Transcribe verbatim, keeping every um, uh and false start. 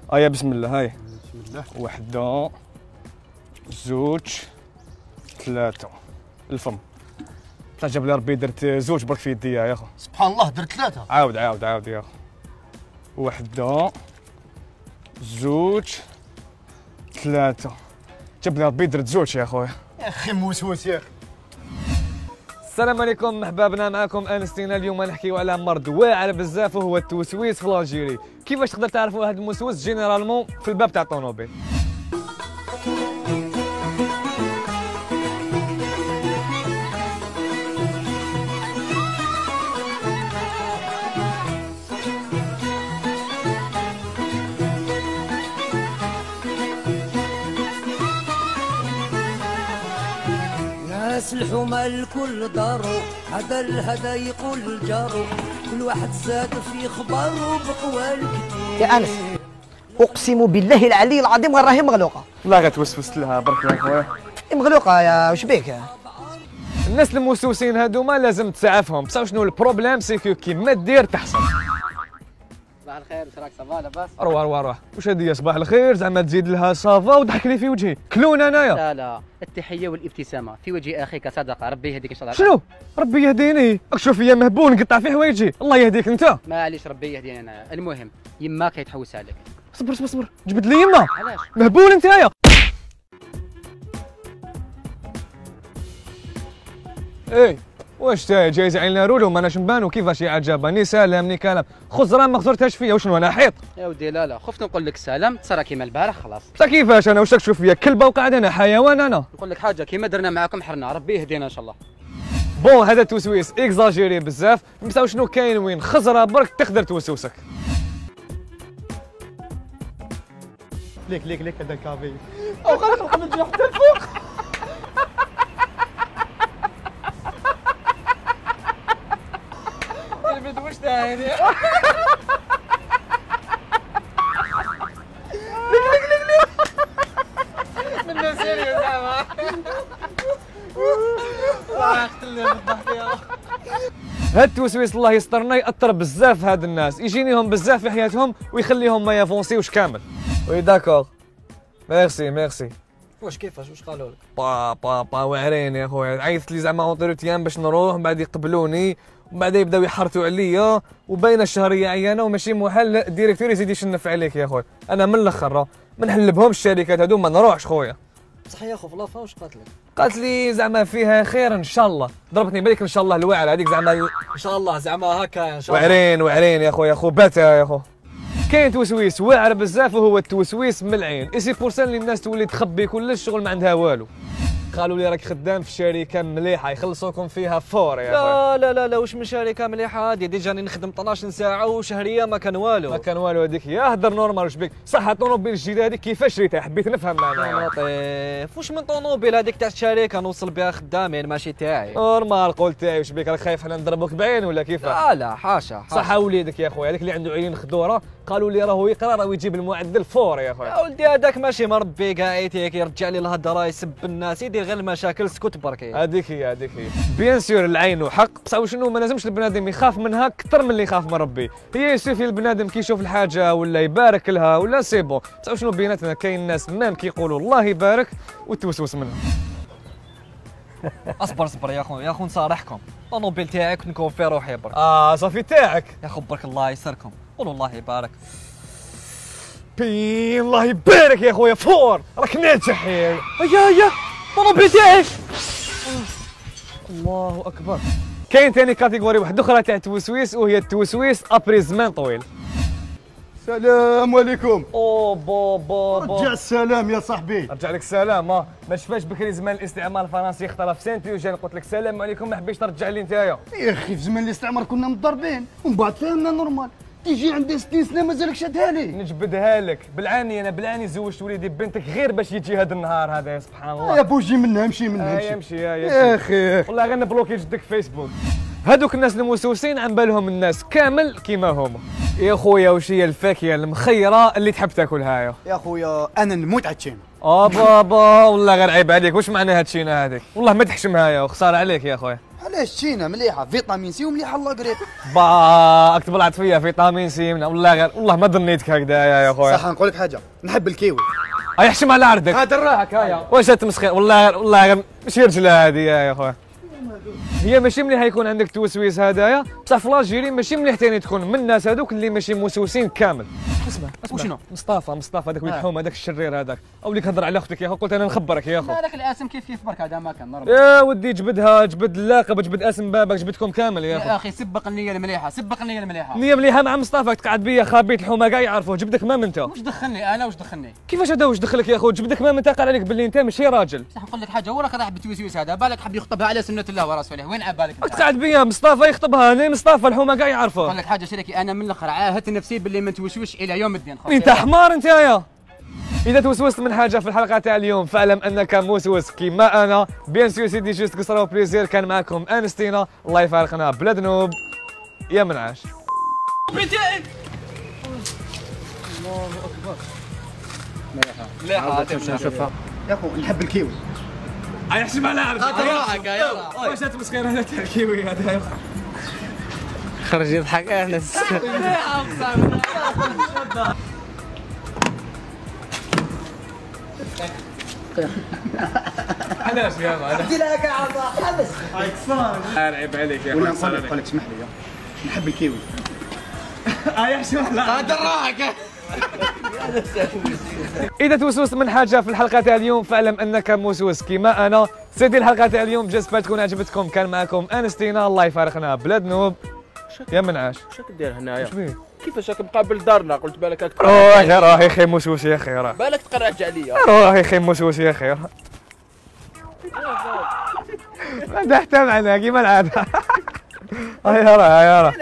هيا بسم الله. هاي بسم الله. وحده زوج ثلاثه الفم. طلع جاب لي ربي درت زوج برك في يدي يا اخو. سبحان الله درت ثلاثه. عاود عاود عاود يا اخو. وحده زوج ثلاثه جاب لي ربي درت زوج يا خويا. يا اخي موسوس يا اخي. السلام عليكم محبابنا، معكم انستينا. اليوم نحكيو على مرض واعر بزاف وهو التوسويس في الجيري. كيفاش تقدر تعرفوا هذا الموسوس جينيرالمون في الباب تاع الطوموبيل؟ ناس الحومة الكل دارو، هذا الهدا يقول جارو، كل واحد زاد في خبارو بقوال كتير. يا أنس أقسم بالله العلي العظيم راهي مغلوقة. لا غتوسوس لها برك يا خويا. مغلوقة يا واش بيك؟ الناس الموسوسين هذوما لازم تسعفهم، بصح شنو البروبليم سيكو كيما دير تحصل. صباح الخير، واش راك صافا لاباس؟ روح روح روح. واش هادي صباح الخير زعما تزيد لها صافا وضحك لي في وجهي؟ كلون انايا. لا لا، التحيه والابتسامه في وجه اخيك صدقه، ربي يهديك ان شاء الله. شنو؟ ربي يهديني. راك شوف فيا مهبول نقطع في حوايجي، الله يهديك انت. معليش ربي يهديني انا. المهم يماك يتحوس عليك. صبر صبر صبر، جبد لي يما. علاش؟ مهبول نتايا. ايه واش تاي جاي زعلنا رولو ما ناش نبانو كيفاش يعجبني سلامني كلام خزران ما خزرتهاش فيا. وشنو انا حيط؟ يا ودي لا لا، خفت نقول لك سلام تصرا كيما البارح خلاص. بصح كيفاش انا واش راك تشوف فيا كلبه وقاعد انا حيوان انا؟ نقول لك حاجه كيما درنا معاكم حرنا، ربي يهدينا ان شاء الله. بون هذا توسويس اكزاجيري بزاف، بصح شنو كاين وين خزره برك تقدر توسوسك. ليك ليك ليك هذا الكافي. او خلق الحمد لله حتى الفوق. البنت واش داير يا ليك ليك ليك منو سيريو زعما. الله يقتلني بالضحك يا هاد التوسويس الله يسترنا يأثر بزاف هاد الناس، يجينيهم بزاف في حياتهم ويخليهم ما يافونسيوش كامل. وي داكور ميرسي ميرسي. واش كيفاش واش قالوا لك؟ با با با واعرين يا خويا، عيطت لي زعما اونتروتيان باش نروح، من بعد يقبلوني ومن بعد يبداو يحرتوا عليا وباينه الشهريه عيانه وماشي محل الديريكتور يزيد يشنف عليك يا خويا. انا من الاخر ما نحلبهمش الشركات هذو ما نروحش خويا. بصح يا خو في لافا واش قالت لك؟ قالت لي زعما فيها خير ان شاء الله، ضربتني بالك ان شاء الله الواعره هذيك زعما ان شاء الله زعما هكا ان شاء الله. واعرين واعرين يا خويا خو باتا يا خو. كاين توسويس واعر بزاف وهو التوسويس من العين، اي سي بور سان اللي الناس تولي تخبي كل الشغل ما عندها والو. قالوا لي راك خدام في شركه مليحه يخلصوكم فيها فور يا لا لا لا لا واش من شركه مليحه هادي؟ ديجا راني نخدم اثناش ساعه وشهريه ما كان والو. ما كان والو هذيك يا هضر نورمال واش بك؟ صح الطوموبيل الجديده هذيك كيفاش شريتها؟ حبيت نفهم معناها. لطيف واش من طوموبيل هذيك تاع الشركه نوصل بها خدامين ماشي تاعي. نورمال قلت تاعي واش بك؟ راك خايف حنا نضربوك بعين ولا كيفاش؟ لا لا حاشا حاشا. صح وليدك يا خويا هذاك اللي عنده عينين خضوره قالوا لي راهو يقرا راهو يجيب المعدل فور يا خويا. يا ولدي هذاك ماشي مربي قاعيتيك يرجع لي الهضره يسب الناس يدير غير المشاكل اسكت بركي. هذيك هي هذيك هي بيان سور العين حق، بصح شنو ما لازمش البنادم يخاف منها اكثر من اللي يخاف من ربي. هي يسوفي البنادم كي يشوف الحاجه ولا يبارك لها ولا سي بون، بصح شنو بيناتنا كاين ناس مام كيقولوا الله يبارك وتوسوس منها. اصبر اصبر يا خو يا خو نصارحكم، الطوموبيل تاعك نكون في روحي برك. اه صافي تاعك يا خو برك الله يسركم، قولوا الله يبارك. بي الله يبارك يا خويا فور راك ناجح يا يا يا الطوموبيل تاعي. الله اكبر. كاين ثاني كاتيجوري واحده اخرى تاع التوسويس وهي التوسويس ابري زمان طويل. السلام عليكم. او بو بو بو رجع السلام يا صاحبي. رجع لك السلام. اه ما شفاش بكري زمان الاستعمار الفرنسي اخترف سنتي وجاني قلت لك السلام عليكم ما حبيتش ترجع لي نتايا. يا اخي في زمن الاستعمار كنا مضربين ومن بعد فهمنا نورمال، تيجي عندي ستين سنه مازالك شادها لي. نجبدها لك بالعاني، انا بالعاني زوجت وليدي بنتك غير باش يجي هذا النهار هذا. يا سبحان الله يا بوجي منها امشي منها امشي امشي يا يا اخي. والله غير نبلوكي جدك فيسبوك. هذوك الناس الموسوسين عن بالهم الناس كامل كيما هما. يا خويا واش هي الفاكهه المخيره اللي تحب تاكلها يا يا خويا انا نموت على التشينا. اه بابا والله غير عيب عليك، واش معنى هاد الشينا هذيك؟ والله ما تحشمها يا وخساره عليك يا خويا. علاش تشينا مليحه فيتامين سي ومليحه الله قريب. با اكتب العطفيه فيتامين سي من والله غير والله ما ظنيتك هكذا يا خويا. صح نقول لك حاجه، نحب الكيوي. يحشم على عرضك. هذا الراحك هيا. واش تمسخير والله غير والله غير ماشي رجله هذه يا خويا. هي ماشي مليح يكون عندك توسويس هدايا، بصح في لاجيري ماشي مليح ثاني تكون من الناس هذوك اللي ماشي موسوسين كامل. اسمع اسمع وشنو؟ مصطفى مصطفى هذاك الحوم هذاك الشرير هذاك او اللي كهضر على اختك يا اخو، قلت انا نخبرك يا اخو. هذاك الاسم كيف كيف برك هذا ما كان نورمال. يا ودي جبدها جبد اللاقب جبد اسم بابك جبدكم كامل يا اخو. يا اخي سبق النيه المليحه، سبق النيه المليحه. نية مليحه مع مصطفى تقعد بيا خابيت الحومه كاع يعرفوه جبدك مام انت. وش دخلني انا وش دخلني؟ كيفاش هذا واش دخلك يا اخو؟ جبدك مام انت قال عليك باللي انت ماشي راجل. صح نقول لك حاجه، هو راك راح بتوسويس هذا بالك حب يخطبها على سنه الله ورسوله، وين عبالك انت؟ تقعد بيا مصطفى يخطبها انا مصطفى الحومه كاع يعرفوه. نقول لك حاجه شريكي، انا من الاخر عاهدت نفسي باللي ما نتوسوش الى يوم الدين. انت حمار انت يا. اذا توسوست من حاجه في الحلقه تاع اليوم فاعلم انك موسوس كيما انا. بيان سور سيدي جوست قصره وبليزير، كان معكم انستينا، الله يفارقنا بلا ذنوب يا منعاش. نشوفها يا اخو نحب الكيوي. يحسب على عرض روحك يلا. واش تمسخير هذا تاع الكيوي هذا. خرج يضحك انس. علاش يا مان؟ دي لها كاع حبس. عيب عليك يا ولا اخوي. نقول لك نقول لك اسمح لي نحب الكيوي. يحسب على هذا روحك. اذا توسوست من حاجه في الحلقه تاع اليوم فاعلم انك موسوس كيما انا. سيدي الحلقه تاع اليوم جاسبر تكون عجبتكم، كان معكم انستينا، الله يفارقنا بلا ذنوب يا منعاش. واش راك دير هنايا؟ اش بيه؟ كيفاش راك مقابل دارنا؟ قلت بالك راك روح يا روح يا اخي موسوس يا اخي راه. بالك تقرعج عليا. روح يا اخي موسوس يا اخي راه. ما حتى معنا كيما العاده. هيا راه هيا راه.